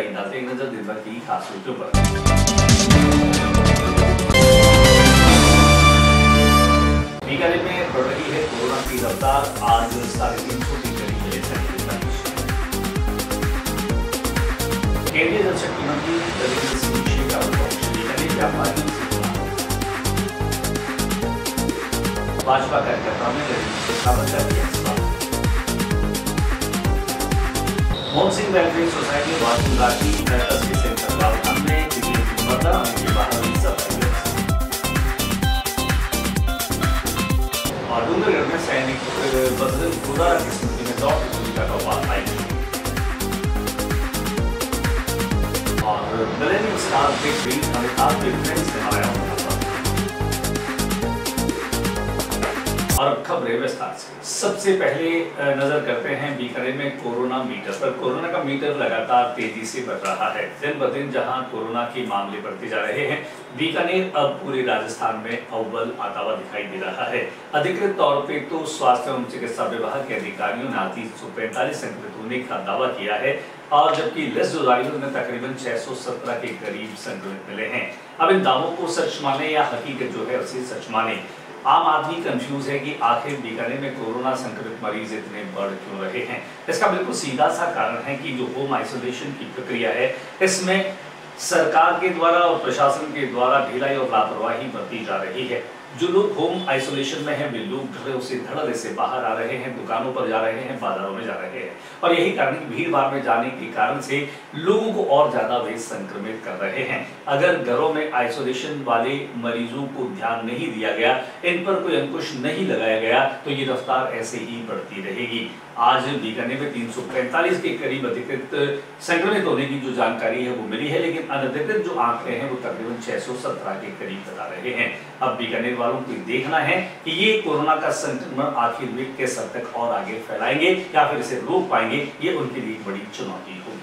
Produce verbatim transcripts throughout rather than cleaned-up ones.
आइए डालते हैं नजर दिन भर की खास सूचियों पर। बीकानेर में बढ़ रही है कोरोना की रफ्तार, आज साढ़े तीन सौ की करीब मिले संक्रमित। केंद्रीय जल शक्ति मंत्री गजेंद्र सिंह शेखावत बीकानेर व्यापारियों से भाजपा कार्यकर्ताओं ने गजेंद्र शेखावत का किया इस्तेमाल। मोहन सिंह वेलफेयर सोसाइटी वास्तु राशि अस्सी से तत्वावधान में मर्दा के बाहर सफाई और डूंगरगढ़ में सैनिक बजरंग खुदा की स्मृति में दौड़ प्रतियोगिता का उपाध आयोजित और millennium star big B Amitabh Bachchan ने हराया उनका। और खबरें विस्तार से। सबसे पहले नजर करते हैं बीकानेर में कोरोना मीटर पर। कोरोना का मीटर लगातार तेजी से बढ़ रहा है। दिन ब दिन जहां कोरोना के मामले बढ़ते जा रहे हैं, बीकानेर अब पूरे राजस्थान में अव्वल आता हुआ दिखाई दे रहा है। अधिकृत तौर पे तो स्वास्थ्य एवं चिकित्सा विभाग के अधिकारियों ने आज तीन सौ पैंतालीस संक्रमित होने का दावा किया है और जबकि लिस्ट जो जारी में तकरीबन छह सौ सत्रह के करीब संक्रमित मिले हैं। अब इन दावों को सच माने या हकीकत जो है उसे सच माने, आम आदमी कंफ्यूज है कि आखिर बीकानेर में कोरोना संक्रमित मरीज इतने बढ़ क्यों रहे हैं। इसका बिल्कुल सीधा सा कारण है कि जो होम आइसोलेशन की प्रक्रिया है, इसमें सरकार के द्वारा और प्रशासन के द्वारा ढिलाई और लापरवाही बरती जा रही है। जो लोग होम आइसोलेशन में हैं, वे लोग धड़े से धड़ल्ले से बाहर आ रहे हैं, दुकानों पर जा रहे हैं, बाजारों में जा रहे हैं और यही कारण भीड़ भाड़ में जाने के कारण से लोगों को और ज्यादा वे संक्रमित कर रहे हैं। अगर घरों में आइसोलेशन वाले मरीजों को ध्यान नहीं दिया गया, इन पर कोई अंकुश नहीं लगाया गया, तो ये रफ्तार ऐसे ही बढ़ती रहेगी। आज बीकानेर में तीन सौ पैंतालीस के करीब अधिकृत संक्रमित होने की जो जानकारी है वो मिली है, लेकिन अनधिकृत जो आंकड़े हैं वो तकरीबन छह सौ सत्रह के करीब बता रहे हैं। अब बीकानेर वालों को देखना है कि ये कोरोना का संक्रमण आखिर वे किस हद तक और आगे फैलाएंगे या फिर इसे रोक पाएंगे, ये उनके लिए बड़ी चुनौती होगी।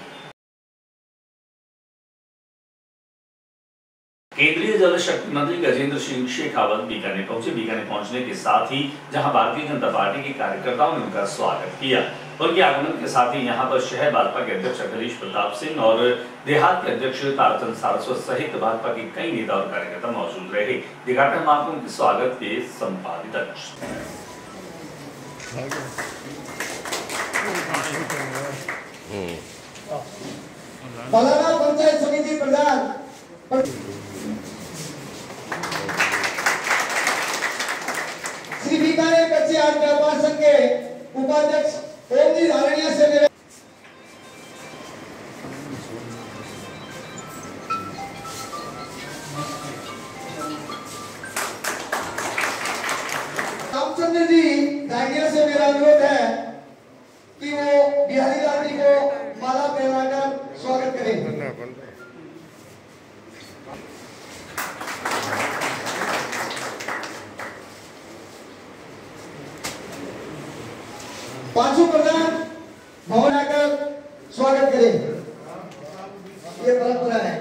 केंद्रीय जल शक्ति मंत्री गजेंद्र सिंह शेखावत बीकानेर पहुंचे। बीकानेर पहुंचने के साथ ही जहां भारतीय जनता पार्टी के कार्यकर्ताओं ने उनका स्वागत किया। उनके आगमन के साथ ही यहां पर शहर भाजपा के अध्यक्ष अखिलेश प्रताप सिंह और देहात के अध्यक्ष ताराचंद सारस्वत सहित भाजपा के कई नेता और कार्यकर्ता मौजूद रहे। दिखाते हैं आपको उनके स्वागत के संपादित अंश। पंचायत समिति प्रधान श्री बीकानेर कच्चे आम व्यापार संघ के उपाध्यक्ष ओम जी धारणिया से मेरे रामचंद्र जी धारणिया से मेरा अनुरोध है कि वो बिहारी लाल जी को माला पहनाकर स्वागत करें। पांचों प्रधान भवन आकर स्वागत करें। ये परंपरा है।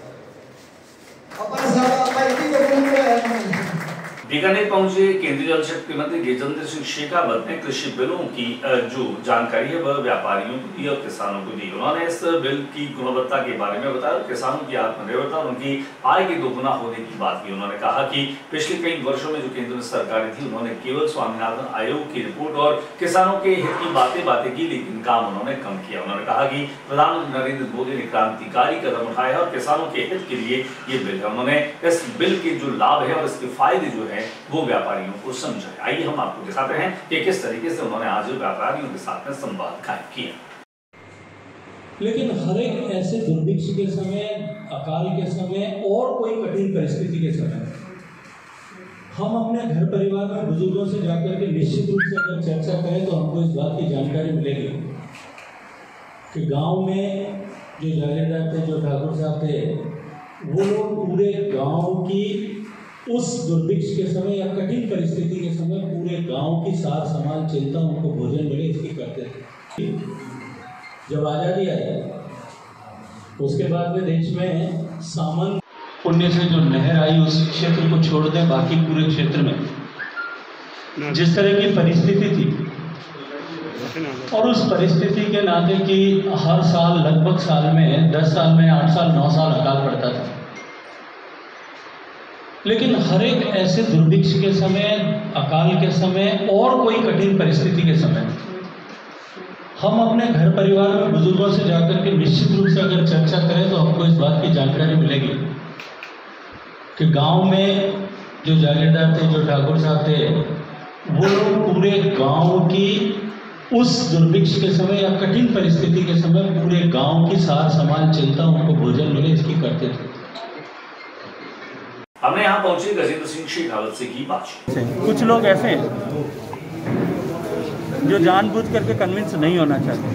बीकानेर पहुंचे केंद्रीय जल शक्ति मंत्री गजेंद्र सिंह शेखावत ने कृषि बिलों की जो जानकारी है वह व्यापारियों को दी और किसानों को दी। उन्होंने इस बिल की गुणवत्ता के बारे में बताया, किसानों की आत्मनिर्भरता और उनकी आय के दोगुना होने की बात की। उन्होंने कहा कि पिछले कई वर्षों में जो केंद्र सरकारें थी, उन्होंने केवल स्वामीनाथन आयोग की रिपोर्ट और किसानों के हित की बातें बातें की, लेकिन काम उन्होंने कम किया। उन्होंने कहा कि प्रधानमंत्री नरेंद्र मोदी ने क्रांतिकारी कदम उठाया और किसानों के हित के लिए ये बिल है। उन्होंने इस बिल के जो लाभ है और इसके फायदे जो है वो व्यापारियों को समझाए। आइए हम आपको दिखाते हैं कि किस तरीके से उन्होंने आज व्यापारियों के साथ में संवाद कायम किया। लेकिन हर एक ऐसे दुर्भिक्ष के समय, अकाल के समय और कोई कठिन परिस्थिति के समय हम अपने घर परिवार में बुजुर्गों से जाकर के निश्चित रूप से अगर चर्चा करें तो हमको इस बात की जानकारी मिलेगी कि गांव में जो जागीरदार थे, जो ठाकुर साहब थे, वो लोग पूरे गांव की उस दुर्भिक्ष के समय या कठिन परिस्थिति के समय पूरे गांव की सार संभाल चिंता उनको भोजन मिले इसकी करते थे। जब आज़ादी आई उसके बाद में देश में सामान पुण्य से जो नहर आई उस क्षेत्र को छोड़ दें, बाकी पूरे क्षेत्र में जिस तरह की परिस्थिति थी और उस परिस्थिति के नाते कि हर साल लगभग साल में दस साल में आठ साल नौ साल अकाल पड़ता था, लेकिन हर एक ऐसे दुर्भिक्ष के समय, अकाल के समय और कोई कठिन परिस्थिति के समय हम अपने घर परिवार में बुजुर्गों से जाकर के निश्चित रूप से अगर चर्चा करें तो हमको इस बात की जानकारी मिलेगी कि गांव में जो जागीरदार थे, जो ठाकुर साहब थे, वो लोग पूरे गांव की उस दुर्भिक्ष के समय या कठिन परिस्थिति के समय पूरे गांव की सार संभाल चिंता, उनको भोजन मिले, इसकी करते थे। हमने यहाँ पहुंचे गजेंद्र सिंह शेखावत से की बातचीत। कुछ लोग ऐसे हैं जो जानबूझ करके कन्विंस नहीं होना चाहते,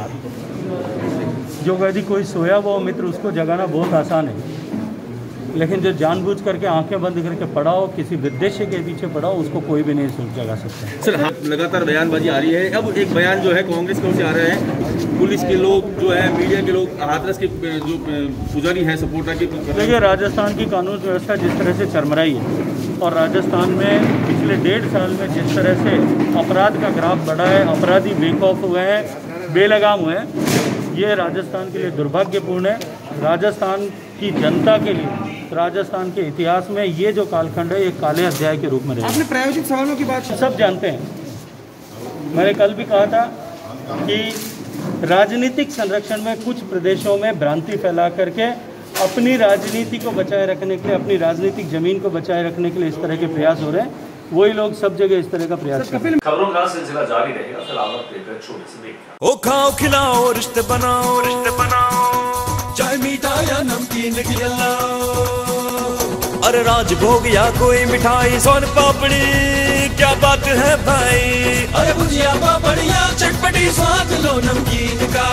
जो यदि कोई सोया हुआ मित्र उसको जगाना बहुत आसान है, लेकिन जो जानबूझ करके आंखें बंद करके पड़ा हो, किसी उद्देश्य के पीछे पड़ा हो, उसको कोई भी नहीं सोच जगा सकता। सर, लगातार बयानबाजी आ रही है। अब एक बयान जो है कांग्रेस की ओर से आ रहे हैं, पुलिस के लोग जो है, मीडिया के लोग, हाथरस के जो पुजारी हैं, सपोर्टर की। देखिए, राजस्थान की कानून व्यवस्था जिस तरह से चरमराई है और राजस्थान में पिछले डेढ़ साल में जिस तरह से अपराध का ग्राफ बढ़ा है, अपराधी बेखौफ हुए हैं, बेलगाम हुए हैं, ये राजस्थान के लिए दुर्भाग्यपूर्ण है। राजस्थान की जनता के लिए, राजस्थान के इतिहास में ये जो कालखंड है, एक काले अध्याय के रूप में रहेगा। आपने प्रायोजिक सवालों की बात सब जानते हैं। मैंने कल भी कहा था कि राजनीतिक संरक्षण में कुछ प्रदेशों में भ्रांति फैला करके अपनी राजनीति को बचाए रखने के लिए, अपनी राजनीतिक जमीन को बचाए रखने के लिए इस तरह के प्रयास हो रहे हैं। वही लोग सब जगह इस तरह का प्रयास कर रहे हैं। खबरों का सिलसिला जारी रहेगा। फिलहाल एक छोटे से ब्रेक। ओ खाओ खिलाओ रिश्ते बनाओ रिश्ते बनाओ, चाहे मीठा या नमकीन खिलाओ, अरे राजभोग या कोई मिठाई, सोन पापड़ी, क्या बात है भाई, अरे भुजिया पापड़िया चटपटी, स्वाद लो नमकीन का,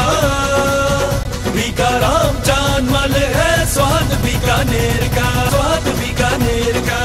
बीकाराम चांद मल है स्वाद बीकानेर का, स्वाद बीकानेर का।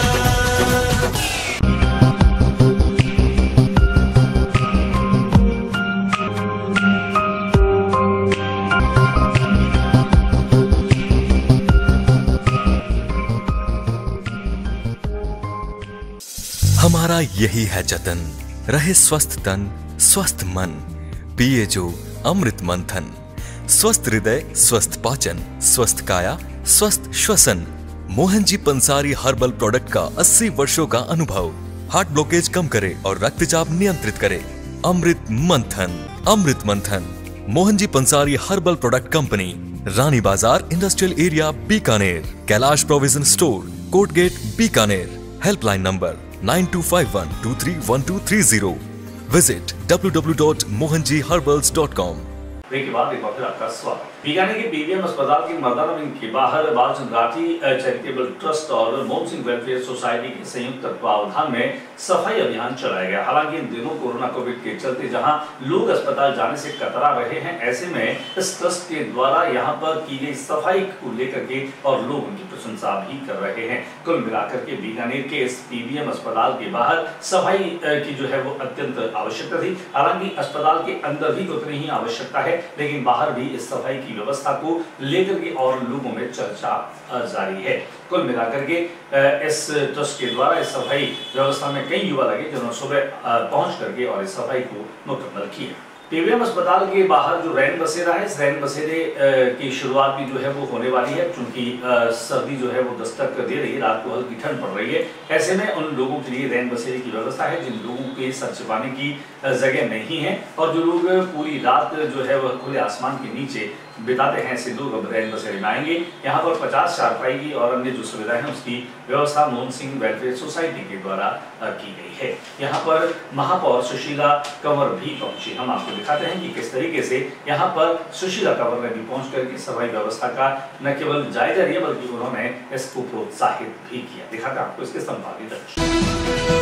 हमारा यही है जतन, रहे स्वस्थ तन स्वस्थ मन, पिए जो अमृत मंथन, स्वस्थ हृदय स्वस्थ पाचन, स्वस्थ काया स्वस्थ श्वसन। मोहन जी पंसारी हर्बल प्रोडक्ट का अस्सी वर्षों का अनुभव, हार्ट ब्लॉकेज कम करे और रक्तचाप नियंत्रित करे। अमृत Manthan, Amrit Manthan, Mohan ji Pansari herbal product company, Rani Bazar industrial area Bikaner, Kailash provision store, court gate Bikaner. Helpline number nine two five one two three one two three zero. Visit W W W dot Mohan ji herbals dot com. Break के बाद एक बार फिर आपका स्वागत। बीकानेर के पीवीएम अस्पताल की मर्दाना wing के बाहर बालचंद राठी चैरिटेबल ट्रस्ट और मोहन सिंह वेलफेयर सोसाइटी के संयुक्त तत्वावधान में सफाई अभियान चलाया गया। हालांकि इन दिनों कोरोना कोविड के चलते जहां लोग अस्पताल जाने से कतरा रहे हैं, ऐसे में इस ट्रस्ट के द्वारा यहां पर की गई सफाई को लेकर के और लोग उनकी प्रशंसा भी कर रहे हैं। कुल मिलाकर के बीकानेर के इस पीवीएम अस्पताल के बाहर सफाई की जो है वो अत्यंत आवश्यकता थी। हालांकि अस्पताल के अंदर भी उतनी ही आवश्यकता है, लेकिन बाहर भी इस सफाई की व्यवस्था को लेकर के और लोगों में चर्चा जारी है। कुल मिलाकर के इस ट्रस्ट के द्वारा इस सफाई व्यवस्था में कई युवा लगे जिन्होंने सुबह पहुंच करके और इस सफाई को मुकम्मल किया। पीवीएम अस्पताल के बाहर जो रैन बसेरा है, इस रैन बसेरे की शुरुआत भी जो है वो होने वाली है, क्योंकि सर्दी जो है वो दस्तक दे रही है, रात को हल्की ठंड पड़ रही है। ऐसे में उन लोगों के लिए रैन बसेरे की व्यवस्था है जिन लोगों के सर छिपाने की जगह नहीं है और जो लोग पूरी रात जो है वह खुले आसमान के नीचे बिताते हैं, ऐसे लोग अब रैन बसेरे में आएंगे। यहाँ पर पचास चारपाई की और अन्य जो सुविधाएं हैं उसकी व्यवस्था मोहन सिंह वेलफेयर सोसाइटी के द्वारा की गई है। यहाँ पर महापौर सुशीला कंवर भी पहुंची। हम आपको दिखाते हैं कि किस तरीके से यहाँ पर सुशीला कंवर ने भी पहुंच करके सफाई व्यवस्था का न केवल जायजा लिया बल्कि उन्होंने इसको प्रोत्साहित भी किया। दिखाते हैं आपको इसके संपादित दृश्य।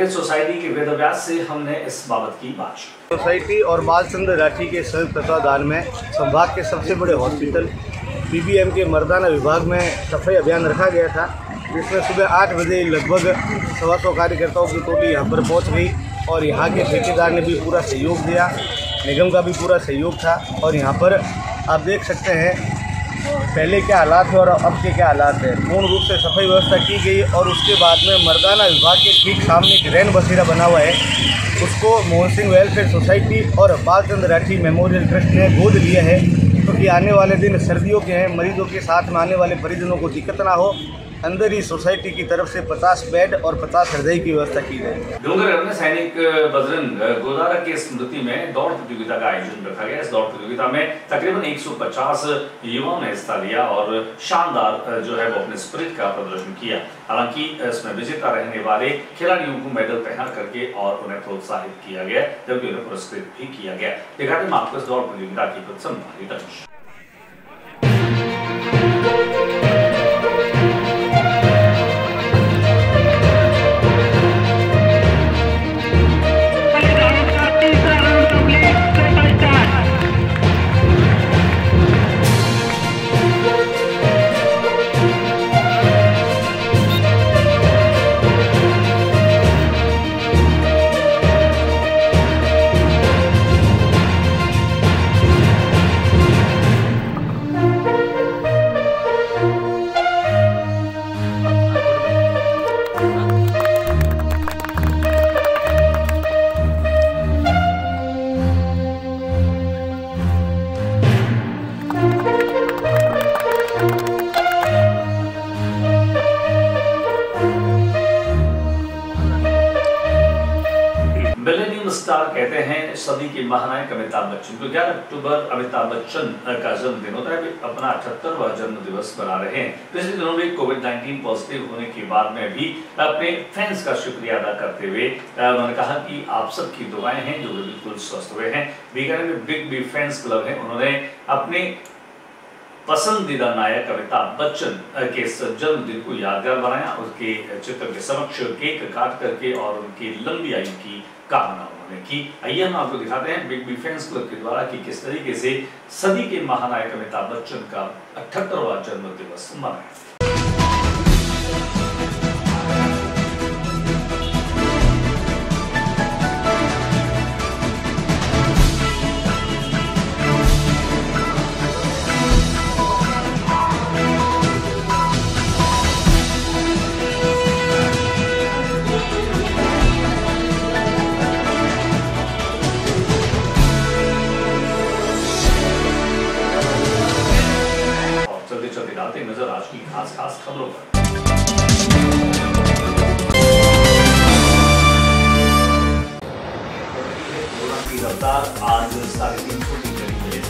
वेलफेयर सोसाइटी के वेदव्यास से हमने इस बाबत की बात की। सोसाइटी और बालचंद्र राठी के संयुक्त तत्वाधान में संभाग के सबसे बड़े हॉस्पिटल पीबीएम के मर्दाना विभाग में सफाई अभियान रखा गया था, जिसमें सुबह आठ बजे लगभग सवा सौ कार्यकर्ताओं की टोली यहाँ पर पहुँच गई और यहाँ के ठेकेदार ने भी पूरा सहयोग दिया, निगम का भी पूरा सहयोग था। और यहाँ पर आप देख सकते हैं पहले क्या हालात है और अब के क्या हालात है। पूर्ण रूप से सफाई व्यवस्था की गई और उसके बाद में मर्दाना विभाग के ठीक सामने एक रैन बसेरा बना हुआ है, उसको मोहन सिंह वेलफेयर सोसाइटी और बालचंद्र राठी मेमोरियल ट्रस्ट ने गोद लिया है, क्योंकि तो आने वाले दिन सर्दियों के हैं, मरीजों के साथ में आने वाले परिजनों को दिक्कत ना हो। अंदर ही सोसाइटी की तरफ से पचास बेड और पचास हृदय की व्यवस्था की गई। डूंगरगढ़ में सैनिक बजरंग गोदारा के स्मृति में दौड़ प्रतियोगिता का आयोजन रखा गया। इस दौड़ प्रतियोगिता में तकरीबन एक सौ पचास युवाओं ने हिस्सा लिया और शानदार जो है वो अपने स्पिरिट का प्रदर्शन किया। हालांकि इसमें विजेता रहने वाले खिलाड़ियों को मेडल पहना करके और उन्हें प्रोत्साहित किया गया, जबकि उन्हें पुरस्कृत भी किया गया। दिखाते हैं आपको इस दौड़ प्रतियोगिता की कुछ संभावित अंश। मिलेनियम स्टार कहते हैं सदी के महानायक अमिताभ बच्चन को। ग्यारह अक्टूबर अमिताभ बच्चन का जन्मदिन होता है, वे अपना अठहत्तरवां जन्म दिवस मना रहे हैं। पिछले दिनों में कोविड नाइन्टीन पॉजिटिव होने के बाद में भी अपने फैंस का शुक्रिया अदा करते हुए उन्होंने कहा कि आप सबकी दुआएं हैं जो वे बिल्कुल स्वस्थ हुए हैं। बीकानेर में बिग बी फैंस क्लब है, उन्होंने अपने पसंदीदा नायक अमिताभ बच्चन के जन्मदिन को यादगार बनाया। उसके चित्र के समक्ष केक काट करके और उनकी लंबी आयु की कामना उन्होंने की। आइए हम आपको दिखाते हैं बिग बी फैंस क्लब के द्वारा कि किस तरीके से सदी के महानायक अमिताभ बच्चन का अठहत्तरवां जन्म दिवस मनाया। नजर आज की खास खास खबरों पर। कोरोना की रफ्तार आज साढ़े तीन सौ की करीब मिले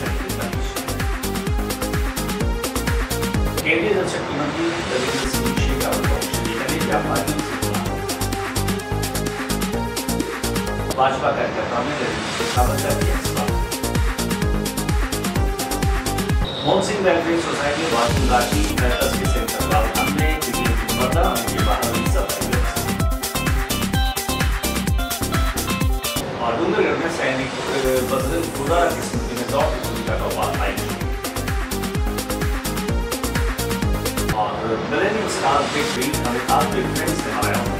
केंद्रीय जल शक्ति मंत्री गजेंद्र सिंह शेखावत व्यापारियों से भाजपा कार्यकर्ताओं ने गजेंद्र शेखावत का किया सवाल। मोहन सिंह वेलफेयर सोसाइटी बालचंद्र राठी के संयुक्त तत्वाधान में मर्दा के बाहर और डूंगरगढ़ में सैनिक बजरंग गोदारा की स्मृति में दौड़ प्रतियोगिता का आयोजन और millennium star big B Amitabh Bachchan ने मनाया।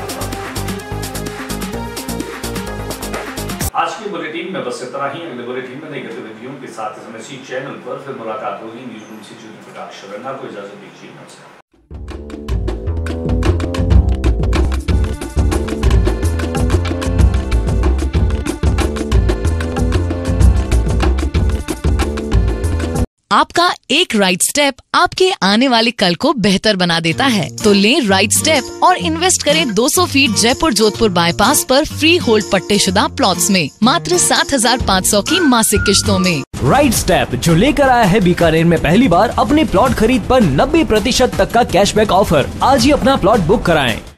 आज के बुलेटिन में बस इतना ही। अगले बुलेटिन में नई गतिविधियों के साथ इसी चैनल पर फिर मुलाकात होगी। न्यूज रूम से ज्योति प्रकाश शर्मा को इजाजत दीजिए। नमस्कार। आपका एक राइट स्टेप आपके आने वाले कल को बेहतर बना देता है, तो लें राइट स्टेप और इन्वेस्ट करें दो सौ फीट जयपुर जोधपुर बाईपास पर फ्री होल्ड पट्टेशुदा प्लॉट्स में मात्र सात हजार पाँच सौ की मासिक किश्तों में। राइट स्टेप जो लेकर आया है बीकानेर में पहली बार अपने प्लॉट खरीद पर नब्बे प्रतिशत तक का कैशबैक ऑफर। आज ही अपना प्लॉट बुक कराएं।